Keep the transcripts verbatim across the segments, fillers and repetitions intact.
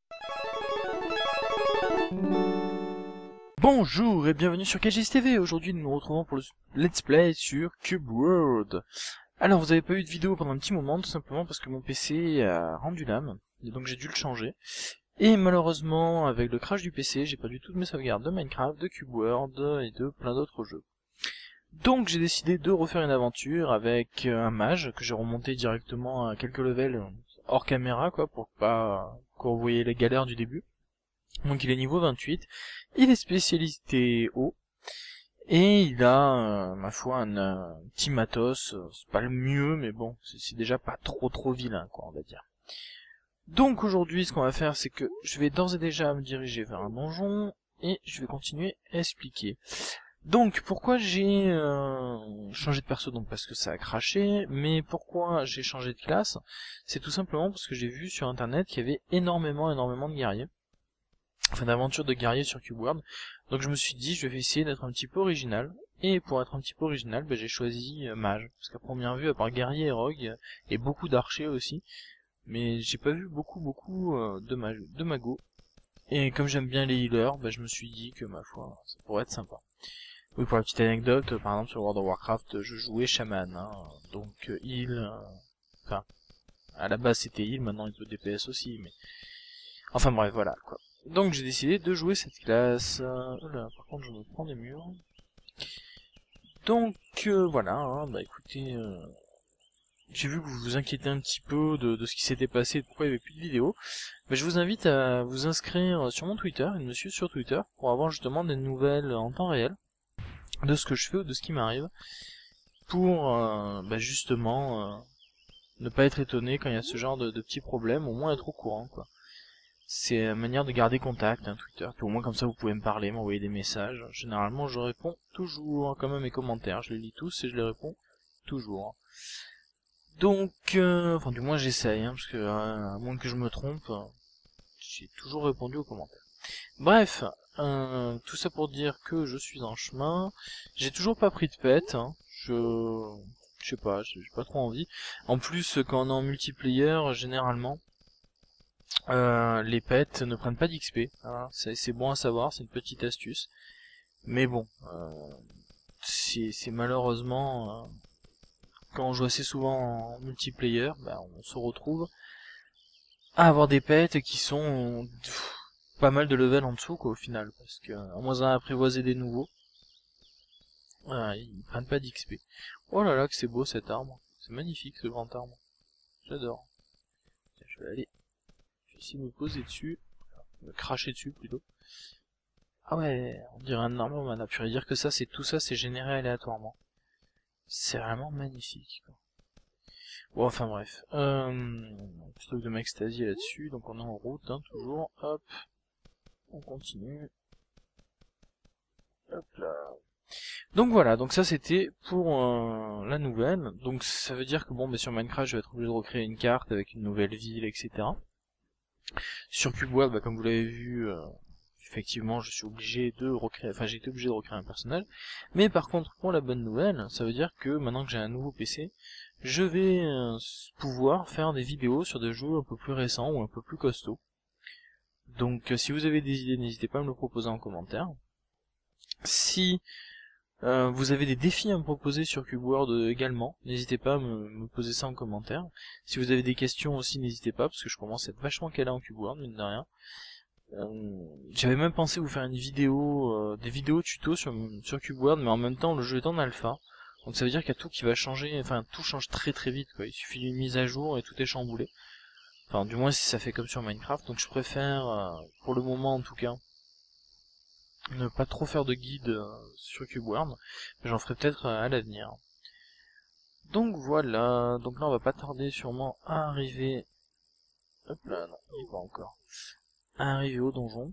Bonjour et bienvenue sur K G S T V. Aujourd'hui nous nous retrouvons pour le Let's Play sur Cube World. Alors vous avez pas eu de vidéo pendant un petit moment tout simplement parce que mon P C a rendu l'âme et donc j'ai dû le changer. Et malheureusement avec le crash du P C j'ai perdu toutes mes sauvegardes de Minecraft, de Cube World et de plein d'autres jeux. Donc j'ai décidé de refaire une aventure avec un mage que j'ai remonté directement à quelques levels hors caméra quoi pour pas que vous voyez les galères du début. Donc il est niveau vingt-huit, il est spécialité eau, et il a, euh, ma foi, un, un petit matos, c'est pas le mieux, mais bon, c'est déjà pas trop trop vilain, quoi, on va dire. Donc aujourd'hui, ce qu'on va faire, c'est que je vais d'ores et déjà me diriger vers un donjon, et je vais continuer à expliquer. Donc, pourquoi j'ai euh, changé de perso? Donc parce que ça a craché, mais pourquoi j'ai changé de classe? C'est tout simplement parce que j'ai vu sur internet qu'il y avait énormément, énormément de guerriers. Enfin d'aventure de guerrier sur Cube World, donc je me suis dit je vais essayer d'être un petit peu original, et pour être un petit peu original, ben, j'ai choisi euh, mage, parce qu'à première vue, à part guerrier et rogue, et beaucoup d'archers aussi, mais j'ai pas vu beaucoup beaucoup euh, de, mage, de magos, et comme j'aime bien les healers, ben, je me suis dit que ma foi, ça pourrait être sympa. Oui, pour la petite anecdote, par exemple sur World of Warcraft, je jouais chaman, hein, donc euh, heal, euh, enfin, à la base c'était heal, maintenant il peut D P S aussi, mais... Enfin bref, voilà, quoi. Donc j'ai décidé de jouer cette classe. Oh là, par contre je me prends des murs. Donc euh, voilà, hein, bah écoutez, euh, j'ai vu que vous vous inquiétez un petit peu de, de ce qui s'était passé et pourquoi il n'y avait plus de vidéos. Bah, je vous invite à vous inscrire sur mon Twitter, et monsieur sur Twitter, pour avoir justement des nouvelles en temps réel de ce que je fais ou de ce qui m'arrive, pour euh, bah, justement euh, ne pas être étonné quand il y a ce genre de, de petits problèmes, au moins être au courant, quoi. C'est une manière de garder contact, hein, Twitter, puis au moins comme ça vous pouvez me parler, m'envoyer des messages. Généralement je réponds toujours, comme à mes commentaires, je les lis tous et je les réponds toujours. Donc, euh, enfin du moins j'essaye, hein, parce que euh, à moins que je me trompe, euh, j'ai toujours répondu aux commentaires. Bref, euh, tout ça pour dire que je suis en chemin, j'ai toujours pas pris de pet, hein, je... je sais pas, j'ai pas trop envie. En plus, quand on est en multiplayer, généralement, Euh, les pets ne prennent pas d'X P, hein. C'est bon à savoir, c'est une petite astuce. Mais bon, euh, c'est malheureusement, euh, quand on joue assez souvent en multiplayer, bah, on se retrouve à avoir des pets qui sont pff, pas mal de level en dessous quoi, au final, parce que à moins d'un apprivoiser des nouveaux, euh, ils prennent pas d'X P. Oh là là que c'est beau cet arbre, c'est magnifique ce grand arbre, j'adore. Je vais aller essayer de me poser dessus, me cracher dessus plutôt. Ah ouais, on dirait un arbre, on a pu dire que ça, c'est tout ça, c'est généré aléatoirement. C'est vraiment magnifique, quoi. Bon, enfin bref. Euh, plutôt que de m'extasier là-dessus, donc on est en route, hein, toujours. Hop, on continue. Hop là. Donc voilà, donc ça c'était pour euh, la nouvelle. Donc ça veut dire que bon, bah, sur Minecraft, je vais être obligé de recréer une carte avec une nouvelle ville, et cetera. Sur Cube World, bah, comme vous l'avez vu, euh, effectivement, je suis obligé de recréer, enfin j'ai été obligé de recréer un personnage. Mais par contre, pour la bonne nouvelle, ça veut dire que maintenant que j'ai un nouveau P C, je vais euh, pouvoir faire des vidéos sur des jeux un peu plus récents ou un peu plus costauds. Donc euh, si vous avez des idées, n'hésitez pas à me le proposer en commentaire. Si euh, vous avez des défis à me proposer sur Cube World également, n'hésitez pas à me, me poser ça en commentaire. Si vous avez des questions aussi, n'hésitez pas, parce que je commence à être vachement calé en Cube World, mine de rien. Euh, J'avais même pensé vous faire une vidéo, euh, des vidéos tuto sur, sur Cube World, mais en même temps le jeu est en alpha, donc ça veut dire qu'il y a tout qui va changer, enfin tout change très très vite quoi, il suffit d'une mise à jour et tout est chamboulé. Enfin du moins si ça fait comme sur Minecraft, donc je préfère, euh, pour le moment en tout cas, ne pas trop faire de guide euh, sur Cube World, mais j'en ferai peut-être euh, à l'avenir. Donc voilà, donc là on va pas tarder sûrement à arriver, hop là, non, il est pas encore, à arriver au donjon.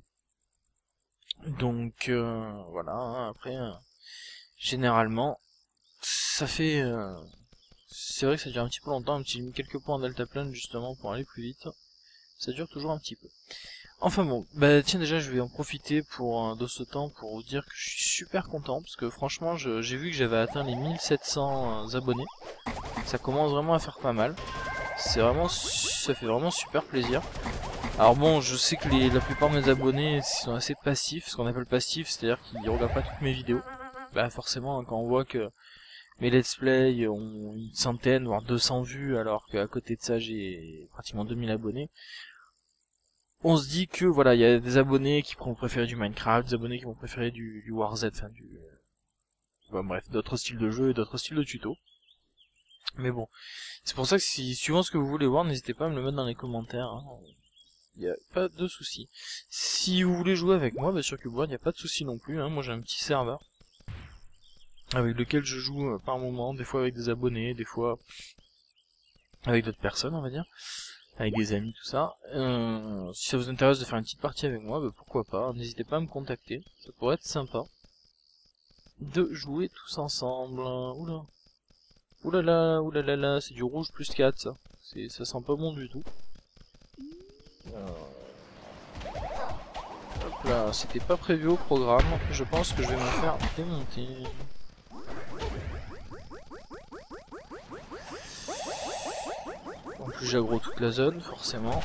Donc euh, voilà, hein, après, euh, généralement, ça fait... Euh, c'est vrai que ça dure un petit peu longtemps, j'ai mis quelques points en deltaplane justement pour aller plus vite. Ça dure toujours un petit peu. Enfin bon, bah tiens déjà je vais en profiter pour euh, de ce temps pour vous dire que je suis super content, parce que franchement j'ai vu que j'avais atteint les mille sept cents euh, abonnés. Ça commence vraiment à faire pas mal. C'est vraiment, ça fait vraiment super plaisir. Alors bon, je sais que les, la plupart de mes abonnés sont assez passifs, ce qu'on appelle passif, c'est-à-dire qu'ils regardent pas toutes mes vidéos. Bah forcément, quand on voit que mes let's play ont une centaine, voire deux cents vues, alors qu'à côté de ça j'ai pratiquement deux mille abonnés, on se dit que voilà, il y a des abonnés qui vont préférer du Minecraft, des abonnés qui vont préférer du, du War Z, enfin du... Enfin, bref, d'autres styles de jeu et d'autres styles de tuto. Mais bon, c'est pour ça que si, suivant ce que vous voulez voir, n'hésitez pas à me le mettre dans les commentaires, hein. Il n'y a pas de souci. Si vous voulez jouer avec moi, bah sur Cubeboard, il n'y a pas de souci non plus, hein. Moi j'ai un petit serveur avec lequel je joue euh, par moment, des fois avec des abonnés, des fois avec d'autres personnes, on va dire, avec des amis, tout ça. Euh, si ça vous intéresse de faire une petite partie avec moi, bah pourquoi pas, n'hésitez pas à me contacter, ça pourrait être sympa de jouer tous ensemble. Oula, oulala, oulala, là, c'est du rouge plus quatre, ça. C'est, ça sent pas bon du tout. Euh... Hop là, c'était pas prévu au programme, je pense que je vais me faire démonter. En plus j'aggro toute la zone, forcément.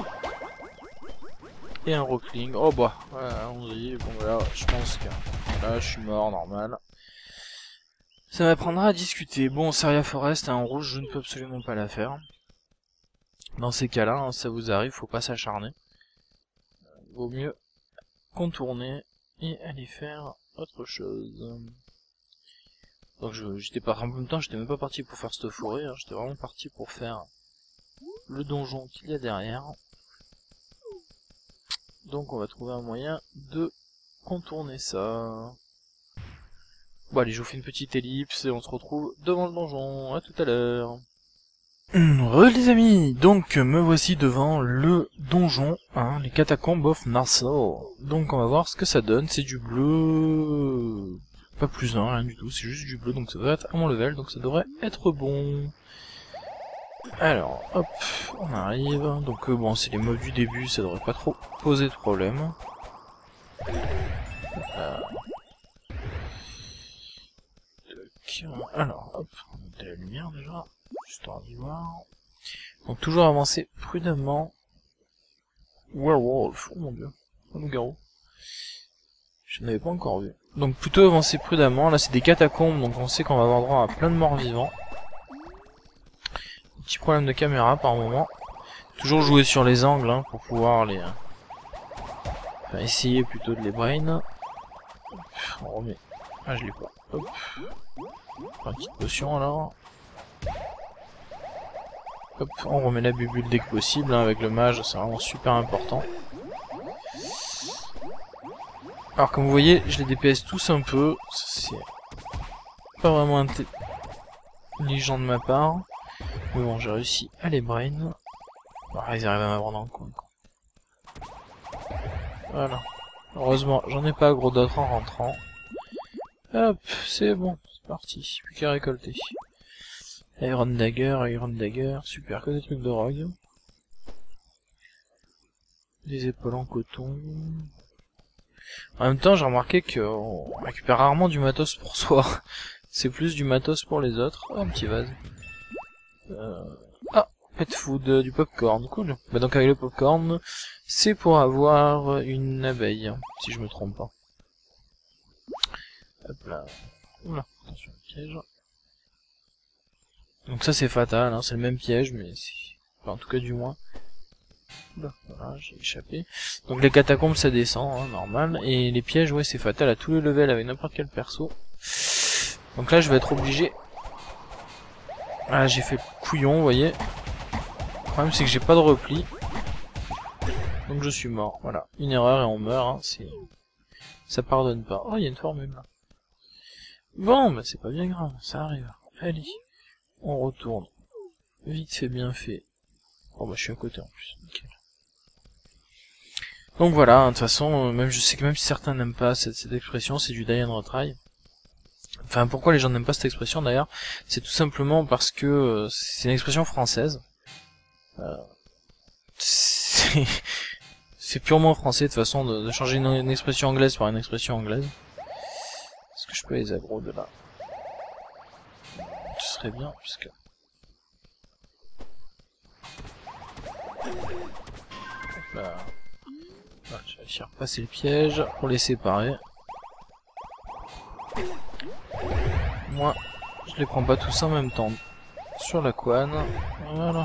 Et un rockling, oh bah, voilà, allons-y, bon voilà, je pense que là je suis mort, normal. Ça m'apprendra à discuter. Bon, Seria Forest en rouge, je ne peux absolument pas la faire. Dans ces cas-là, hein, ça vous arrive, faut pas s'acharner. Vaut mieux contourner et aller faire autre chose. Donc j'étais pas en même temps, j'étais même pas parti pour faire cette forêt, hein, j'étais vraiment parti pour faire le donjon qu'il y a derrière. Donc on va trouver un moyen de contourner ça. Bon allez, je vous fais une petite ellipse et on se retrouve devant le donjon. À tout à l'heure. Re les amis, donc me voici devant le donjon, hein, les catacombes of Narsau. Donc on va voir ce que ça donne, c'est du bleu, pas plus un, rien du tout, c'est juste du bleu, donc ça doit être à mon level, donc ça devrait être bon. Alors, hop, on arrive, donc euh, bon, c'est les mobs du début, ça devrait pas trop poser de problème. Euh... Alors, hop, on va mettre la lumière déjà. Histoire d'y voir. Donc toujours avancer prudemment. Werewolf, oh mon dieu, un loup-garou. Je n'avais pas encore vu. Donc plutôt avancer prudemment. Là c'est des catacombes, donc on sait qu'on va avoir droit à plein de morts vivants. Petit problème de caméra par moment. Toujours jouer sur les angles hein, pour pouvoir les... Enfin essayer plutôt de les brain. On remet... Ah je l'ai pas. Hop. Une petite potion alors. Hop, on remet la bubule dès que possible, hein, avec le mage, c'est vraiment super important. Alors comme vous voyez, je les D P S tous un peu, c'est pas vraiment intelligent de ma part. Mais bon, j'ai réussi à les brain. Bon, ils arrivent à m'avoir dans le coin. Voilà. Heureusement, j'en ai pas gros d'autres en rentrant. Hop, c'est bon, c'est parti, plus qu'à récolter. Iron Dagger, Iron Dagger, super, que des trucs de rogue. Des épaules en coton. En même temps, j'ai remarqué qu'on récupère rarement du matos pour soi. C'est plus du matos pour les autres. Oh, un petit vase. Euh... Ah, pet food, euh, du popcorn, cool. Bah donc avec le popcorn, c'est pour avoir une abeille, si je me trompe pas. Hop là. Oula, attention, piège. Donc ça c'est fatal, hein, c'est le même piège, mais c'est... Enfin, en tout cas du moins. Là, voilà, j'ai échappé. Donc les catacombes ça descend, hein, normal. Et les pièges, ouais, c'est fatal à tous les levels avec n'importe quel perso. Donc là je vais être obligé... Ah, j'ai fait couillon, vous voyez. Le problème c'est que j'ai pas de repli. Donc je suis mort, voilà. Une erreur et on meurt, hein, c'est... Ça pardonne pas. Oh, il y a une formule là. Bon, bah c'est pas bien grave, ça arrive. Allez. On retourne. Vite fait, bien fait. Oh bah je suis à côté en plus, nickel. Donc voilà, de toute façon, même je sais que même si certains n'aiment pas cette, cette expression, c'est du die and retry. Enfin, pourquoi les gens n'aiment pas cette expression d'ailleurs? C'est tout simplement parce que euh, c'est une expression française. Euh, c'est purement français de toute façon de, de changer une, une expression anglaise par une expression anglaise. Est-ce que je peux les aggro de là? Ce serait bien, puisque... Là. Voilà, je vais réussir à repasser le piège pour les séparer. Moi, je les prends pas tous en même temps. Sur la couane. Voilà.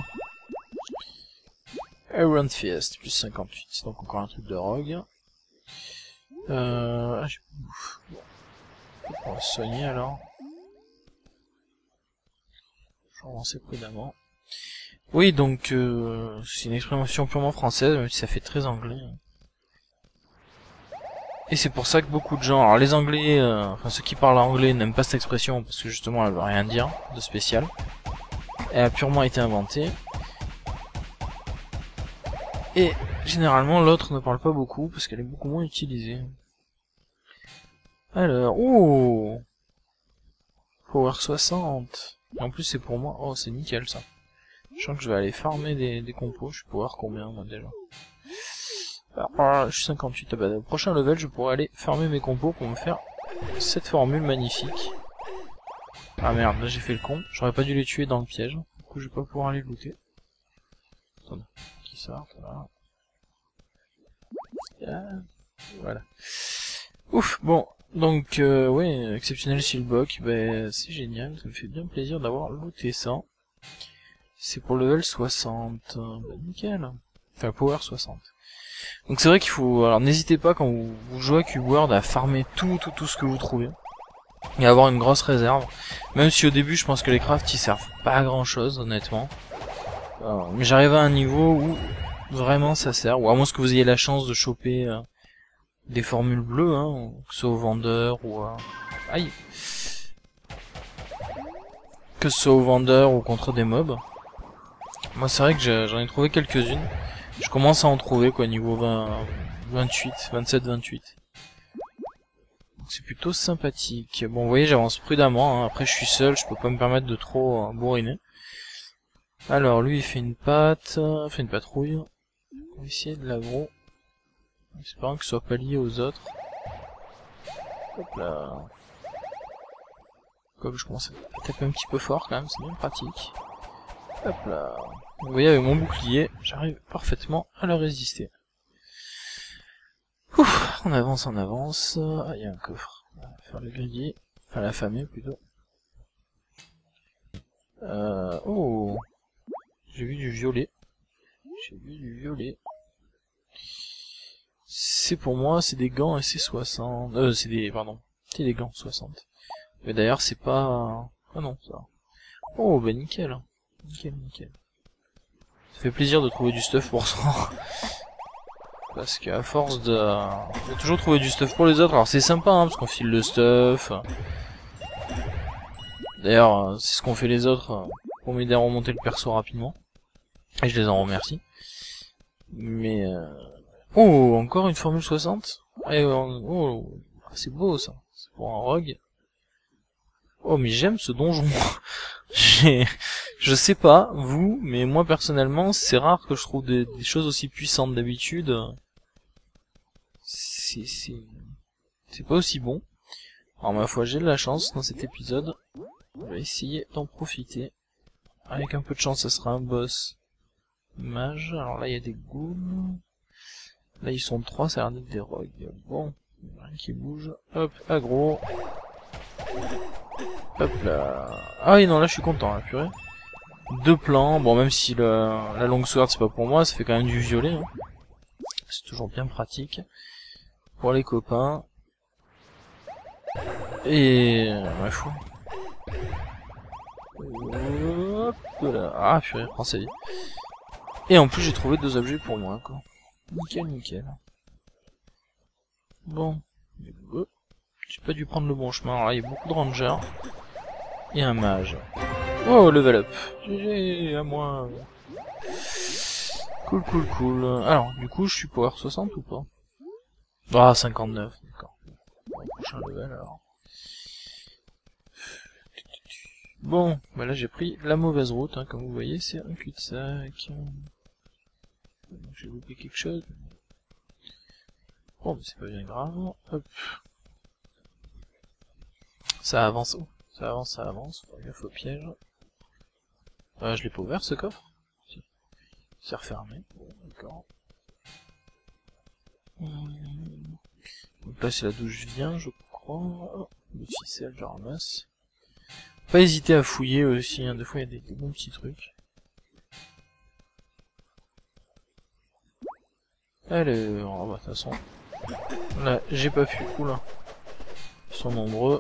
Iron Fist, plus cinquante-huit. Donc encore un truc de rogue. Euh... Ah, j'ai plus de bouffe. Bon. On va se soigner alors. Je vais avancer prudemment. Oui, donc euh, c'est une expression purement française, même si ça fait très anglais. Et c'est pour ça que beaucoup de gens, alors les anglais, euh, enfin ceux qui parlent anglais n'aiment pas cette expression parce que justement elle veut rien dire de spécial. Elle a purement été inventée. Et généralement l'autre ne parle pas beaucoup parce qu'elle est beaucoup moins utilisée. Alors, oh, Power soixante. Et en plus c'est pour moi, oh c'est nickel ça. Je sens que je vais aller farmer des, des compos, je vais pouvoir combien moi déjà. Alors, je suis cinquante-huit, ah bah, au prochain level je pourrai aller farmer mes compos pour me faire cette formule magnifique. Ah merde, là j'ai fait le con, j'aurais pas dû les tuer dans le piège, du coup je vais pas pouvoir les looter. Attendez, qui sort, voilà. Ah, voilà. Ouf, bon, donc euh, ouais, exceptionnel Shieldbox, bah, c'est génial, ça me fait bien plaisir d'avoir looté ça. C'est pour level soixante, bah nickel. Enfin Power soixante. Donc c'est vrai qu'il faut, alors n'hésitez pas quand vous, vous jouez à Cube World à farmer tout, tout, tout ce que vous trouvez. Et avoir une grosse réserve. Même si au début je pense que les crafts ils servent pas à grand chose honnêtement. Alors, mais j'arrive à un niveau où vraiment ça sert. Ou à moins que vous ayez la chance de choper euh, des formules bleues, hein, que ce soit au vendeur ou à... Aïe. Que ce soit au vendeur ou contre des mobs. Moi c'est vrai que j'en ai trouvé quelques-unes. Je commence à en trouver quoi, niveau vingt, vingt-huit, vingt-sept, vingt-huit. C'est plutôt sympathique. Bon, vous voyez, j'avance prudemment, hein. Après je suis seul, je peux pas me permettre de trop euh, bourriner. Alors, lui il fait une patte, euh, fait une patrouille. On va essayer de l'aggro. En espérant que ce soit pas lié aux autres. Hop là. Quoique je commence à taper un petit peu fort quand même, c'est bien pratique. Hop là. Vous voyez, avec mon bouclier, j'arrive parfaitement à le résister. Ouf, on avance, on avance. Ah, il y a un coffre. On va faire le grillé. Enfin, l'affamé plutôt. Euh, oh, j'ai vu du violet. J'ai vu du violet. C'est pour moi, c'est des gants et c'est soixante. Euh, c'est des, pardon. C'est des gants soixante. Mais d'ailleurs, c'est pas... Ah non, ça. Oh, bah nickel. Nickel, nickel. Ça fait plaisir de trouver du stuff pour ça. Parce qu'à force de... de toujours trouver du stuff pour les autres, alors c'est sympa hein, parce qu'on file le stuff. D'ailleurs, c'est ce qu'ont fait les autres pour m'aider à remonter le perso rapidement. Et je les en remercie. Mais... Euh... Oh, encore une formule soixante. Et, euh, oh, c'est beau ça. C'est pour un rogue. Oh, mais j'aime ce donjon. J'ai... Je sais pas, vous, mais moi personnellement, c'est rare que je trouve des, des choses aussi puissantes d'habitude. C'est... C'est... C'est pas aussi bon. Alors ma foi, j'ai de la chance dans cet épisode. On va essayer d'en profiter. Avec un peu de chance, ça sera un boss mage. Alors là, il y a des ghouls. Là, ils sont trois, ça a l'air d'être des rogues. Bon, rien qui bouge. Hop, aggro. Hop là. Ah oui, non, là, je suis content, là, purée. Deux plans. Bon, même si le, la longue sword, c'est pas pour moi, ça fait quand même du violet. Hein. C'est toujours bien pratique. Pour les copains. Et... Ouais, fou. Hop là. Ah, purée, prends sa vie. Et en plus, j'ai trouvé deux objets pour moi, quoi. Nickel, nickel. Bon. J'ai pas dû prendre le bon chemin. Alors là, il y a beaucoup de rangers. Et un mage. Oh, level up. G G, à moi. Cool, cool, cool. Alors, du coup, je suis power soixante ou pas? Ah, cinquante-neuf, d'accord. Bon, prochain level, alors. Bon, bah là, j'ai pris la mauvaise route, hein, comme vous voyez, c'est un cul-de-sac. J'ai loupé quelque chose. Bon, mais c'est pas bien grave. Hop. Ça avance. Oh, ça avance, ça avance. Faut gaffe au piège. Euh, je l'ai pas ouvert ce coffre. Si. C'est refermé. Bon, d'accord. Donc là c'est là d'où je viens, je crois. Oh, le ficelle, je ramasse. Pas hésiter à fouiller aussi, hein. Des fois il y a des, des bons petits trucs. Alors, oh, bah, de toute façon, là j'ai pas pu. Oula, ils sont nombreux.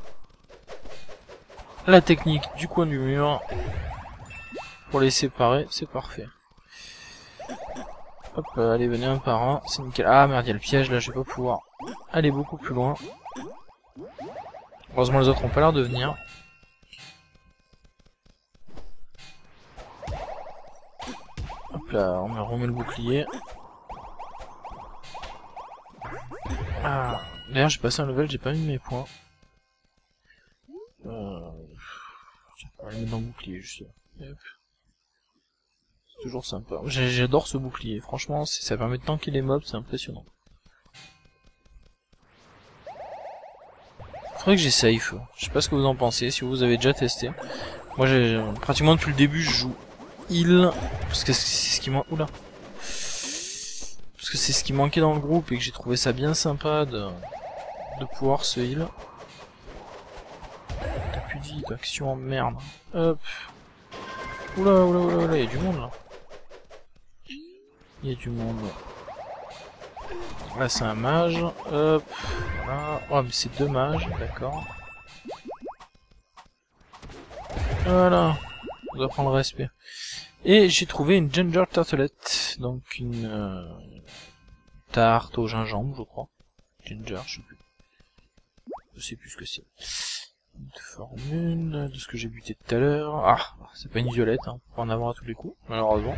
La technique du coin du mur pour les séparer, c'est parfait. Hop, euh, allez, venez un par un, c'est nickel. Ah merde, il y a le piège là, je vais pas pouvoir aller beaucoup plus loin. Heureusement, les autres ont pas l'air de venir. Hop là, on me remet le bouclier. Ah, d'ailleurs, j'ai passé un level, j'ai pas mis mes points. Euh... On va le mettre dans le bouclier, juste. Hop. C'est toujours sympa. J'adore ce bouclier, franchement, ça permet de tanker les mobs, c'est impressionnant. Faudrait que j'essaye, je sais pas ce que vous en pensez, si vous avez déjà testé. Moi, j'ai pratiquement depuis le début, je joue heal, parce que c'est ce qui manque. Oula. Parce que c'est ce qui manquait dans le groupe et que j'ai trouvé ça bien sympa de, de pouvoir se heal. T'as plus dit d'action, merde. Hop. Oula, oula, oula, oula, il y a du monde là. Il y a du monde. Là c'est un mage. Hop. Voilà. Oh mais c'est deux mages, d'accord. Voilà. On doit prendre respect. Et j'ai trouvé une ginger tartelette. Donc une euh, tarte au gingembre, je crois. Ginger, je sais plus. Je sais plus ce que c'est. Une formule de ce que j'ai buté tout à l'heure. Ah, c'est pas une violette, hein. Faut en avoir à tous les coups, malheureusement.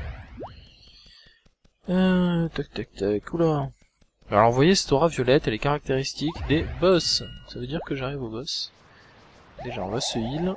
Euh, tac tac tac, oula. Alors vous voyez, cette aura violette, elle est caractéristique des boss. Ça veut dire que j'arrive au boss. Déjà, on va se heal.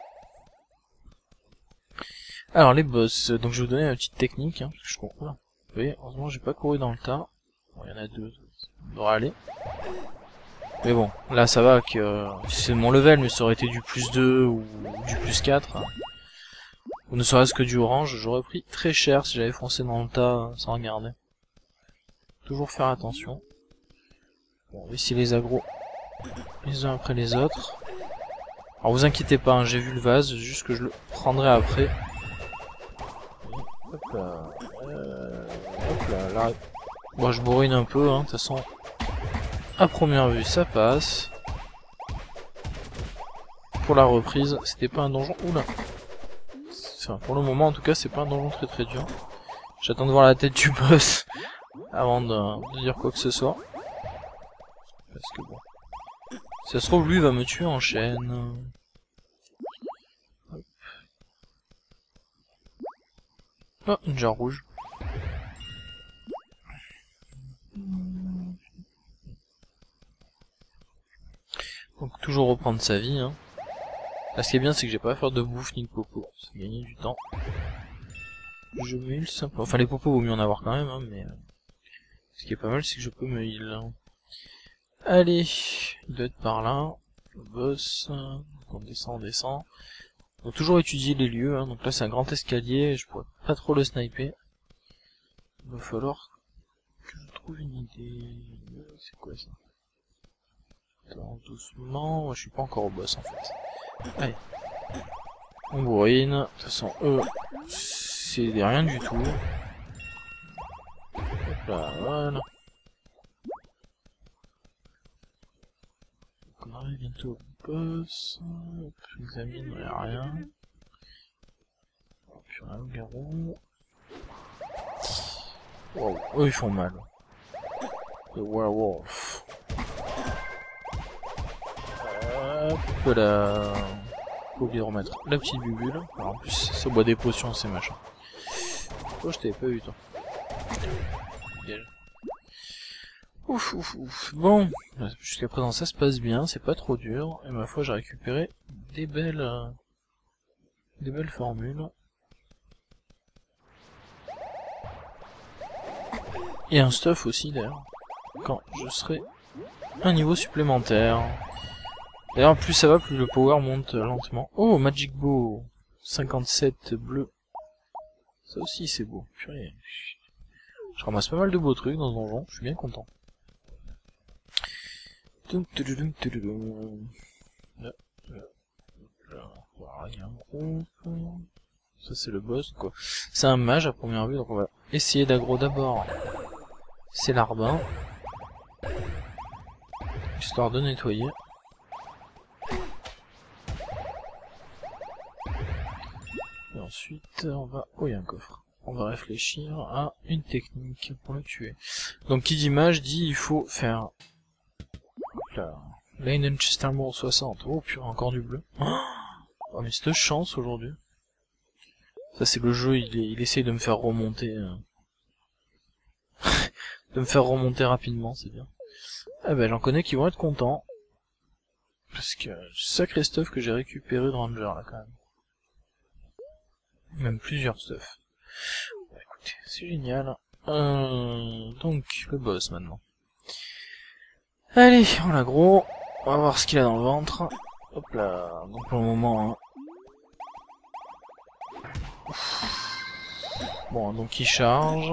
Alors les boss, donc je vais vous donner une petite technique, hein, parce que je cours. Oula. Vous voyez, heureusement j'ai pas couru dans le tas. Bon, il y en a deux, ça devrait aller. Mais bon, là ça va que euh, c'est mon level, mais ça aurait été du plus deux ou du plus quatre. Hein. Ou ne serait-ce que du orange, j'aurais pris très cher si j'avais foncé dans le tas sans regarder. Toujours faire attention. Bon, ici les agros, les uns après les autres. Alors vous inquiétez pas, hein, j'ai vu le vase, juste que je le prendrai après. Hop là, euh, hop là, là. Bon, je bourrine un peu, hein, de toute façon. À première vue, ça passe. Pour la reprise, c'était pas un donjon. Oula. Enfin, pour le moment, en tout cas, c'est pas un donjon très très dur. J'attends de voir la tête du boss avant de, de dire quoi que ce soit. Parce que bon. Si ça se trouve, lui va me tuer en chaîne. Hop. Oh, une jarre rouge. Donc toujours reprendre sa vie, hein. Là, ce qui est bien, c'est que j'ai pas à faire de bouffe ni de popo. Ça fait gagner du temps. Je me heal simplement. Enfin, les popos vaut mieux en avoir quand même, hein, mais... Euh... Ce qui est pas mal, c'est que je peux me heal. Hein. Allez, il doit être par là. Le boss. Donc on descend, on descend. Donc toujours étudier les lieux, hein. Donc là, c'est un grand escalier. Je pourrais pas trop le sniper. Il va falloir que je trouve une idée. C'est quoi ça? Attends, doucement. Je suis pas encore au boss en fait. Allez. On bourrine. De toute façon, eux, c'est rien du tout. Hop là, voilà. Donc on arrive bientôt au boss. Hop, j'examine, il n'y a rien. Puis on a le garou. Wow, eux ils font mal. Le werewolf. Hop là. Faut oublier de remettre la petite bubule. Alors en plus, ça boit des potions, ces machins. Oh, je t'avais pas vu, toi. Ouf, ouf, ouf. Bon, jusqu'à présent, ça se passe bien, c'est pas trop dur. Et ma foi, j'ai récupéré des belles... Euh, des belles formules. Et un stuff aussi, d'ailleurs. Quand je serai un niveau supplémentaire. D'ailleurs, plus ça va, plus le power monte lentement. Oh, Magic Bow cinquante-sept bleu. Ça aussi, c'est beau. Purée. Je ramasse pas mal de beaux trucs dans ce donjon, je suis bien content. Là, là, là, voilà, il y a un groupe. Ça c'est le boss quoi. C'est un mage à première vue, donc on va essayer d'aggro d'abord ces larbins. Histoire de nettoyer. Et ensuite on va... Oh il y a un coffre. On va réfléchir à une technique pour le tuer. Donc qui dit mage dit il faut faire... Là, Lane Chestermore soixante. Oh purée, encore du bleu. Oh mais cette chance aujourd'hui. Ça c'est le jeu, il, est, il essaye de me faire remonter. Euh... de me faire remonter rapidement, c'est bien. Ah ben j'en connais qui vont être contents. Parce que sacré stuff que j'ai récupéré de Ranger là quand même. Même plusieurs stuff. Bah, écoutez, c'est génial. Euh... Donc le boss maintenant. Allez, on l'a gros. On va voir ce qu'il a dans le ventre. Hop là, donc pour le moment... Hein. Bon, donc il charge.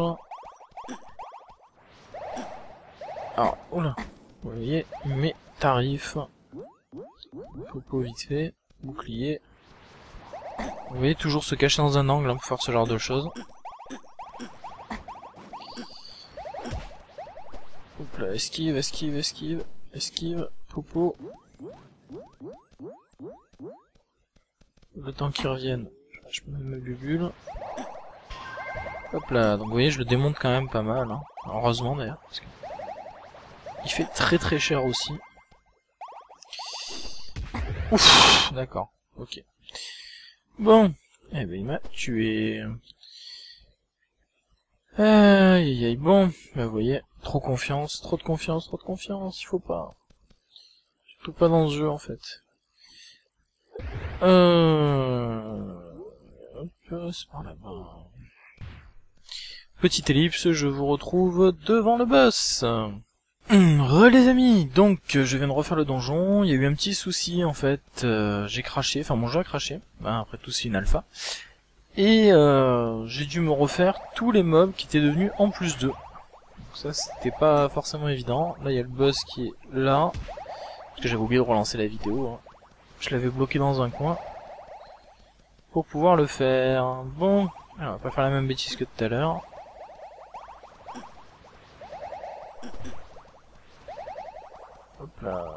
Alors, oula, vous voyez, mes tarifs. Popo vite fait, bouclier. Vous voyez, toujours se cacher dans un angle hein, pour faire ce genre de choses. Hop là, esquive, esquive, esquive, esquive, Popo. Le temps qu'ils reviennent, je mets ma bubule. Hop là, donc vous voyez, je le démonte quand même pas mal, hein. Heureusement d'ailleurs, parce que il fait très très cher aussi. Ouf, d'accord, ok. Bon, eh ben il m'a tué. Aïe aïe aïe, bon, bah vous voyez, trop confiance, trop de confiance, trop de confiance, il faut pas. Surtout pas dans ce jeu en fait. Euh... Hop, c'est par là-bas. Petite ellipse, je vous retrouve devant le boss. Re les amis, donc je viens de refaire le donjon, il y a eu un petit souci en fait, euh, j'ai craché, enfin mon jeu a craché, ben, après tout c'est une alpha, et euh, j'ai dû me refaire tous les mobs qui étaient devenus en plus deux. Donc ça c'était pas forcément évident, là il y a le boss qui est là, parce que j'avais oublié de relancer la vidéo, hein. Je l'avais bloqué dans un coin, pour pouvoir le faire. Bon, alors, on va pas faire la même bêtise que tout à l'heure. Hop là.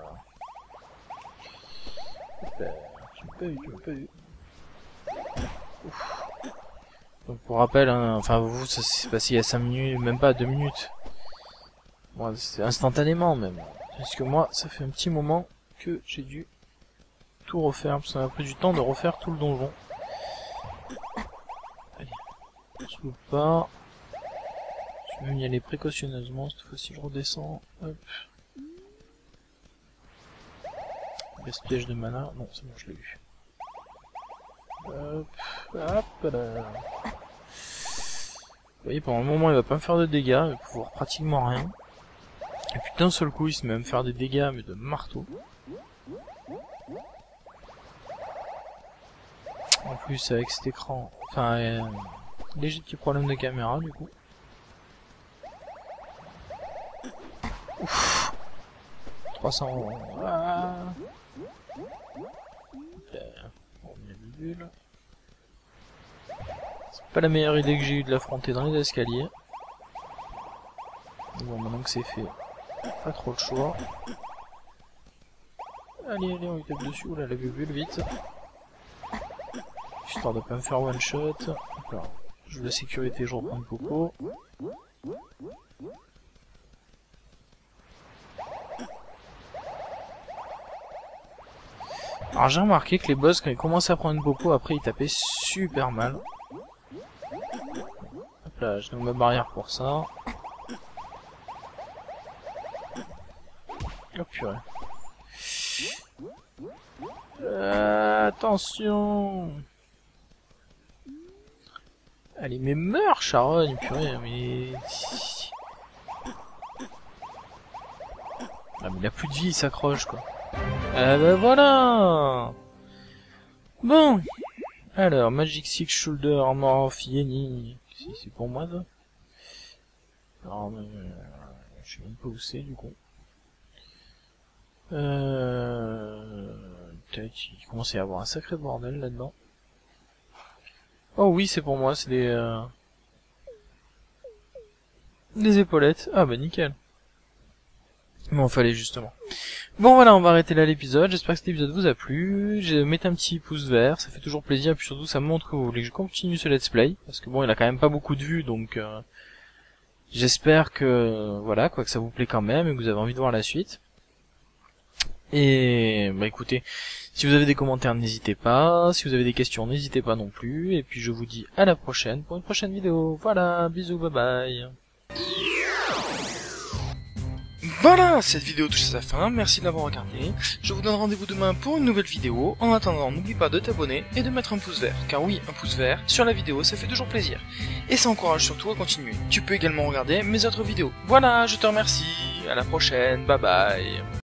Hop là. Tu m'as pas vu, tu m'as pas vu. Ouf. Donc pour rappel, hein, enfin vous, ça s'est passé il y a cinq minutes, même pas deux minutes. Bon, c'est instantanément même. Parce que moi, ça fait un petit moment que j'ai dû tout refaire, parce que ça m'a pris du temps de refaire tout le donjon. Allez, on se loupe pas. Je vais même y aller précautionneusement, cette fois-ci je redescends. Hop. Piège de mana, non c'est bon je l'ai eu. Hop, hop là. Vous voyez pendant le moment il va pas me faire de dégâts, il va pouvoir pratiquement rien. Et puis d'un seul coup il se met à me faire des dégâts mais de marteau. En plus avec cet écran, enfin euh, léger petit problème de caméra du coup. Ouf. trois cents. Ah. C'est pas la meilleure idée que j'ai eu de l'affronter dans les escaliers. Bon, maintenant que c'est fait, pas trop le choix. Allez, allez, on lui tape dessus. Oula, la bubule, vite. Histoire de pas me faire one shot. Alors, je veux la sécurité, je reprends le Popo. Alors j'ai remarqué que les boss quand ils commençaient à prendre une Popo, après ils tapaient super mal. Hop là, je mets ma barrière pour ça. Oh purée. Euh, attention. Allez mais meurs Charonne, purée, mais... Ah mais il a plus de vie, il s'accroche quoi. Ah bah voilà. Bon. Alors, Magic Six Shoulder Armor of Yeni. Si c'est pour moi ça. Alors, mais, euh, je sais même pas où c'est du coup. Euh... Tac, il commence à y avoir un sacré bordel là-dedans. Oh oui, c'est pour moi, c'est des... Euh... des épaulettes. Ah bah nickel. Bon, fallait justement. Bon voilà, on va arrêter là l'épisode, j'espère que cet épisode vous a plu, je mettez un petit pouce vert, ça fait toujours plaisir, et puis surtout ça montre que vous voulez que je continue ce let's play, parce que bon, il a quand même pas beaucoup de vues, donc euh, j'espère que, voilà, quoi, que ça vous plaît quand même, et que vous avez envie de voir la suite. Et, bah écoutez, si vous avez des commentaires, n'hésitez pas, si vous avez des questions, n'hésitez pas non plus, et puis je vous dis à la prochaine pour une prochaine vidéo, voilà, bisous, bye bye. Voilà, cette vidéo touche à sa fin, merci de l'avoir regardée. Je vous donne rendez-vous demain pour une nouvelle vidéo. En attendant, n'oublie pas de t'abonner et de mettre un pouce vert. Car oui, un pouce vert sur la vidéo, ça fait toujours plaisir. Et ça encourage surtout à continuer. Tu peux également regarder mes autres vidéos. Voilà, je te remercie. À la prochaine, bye bye.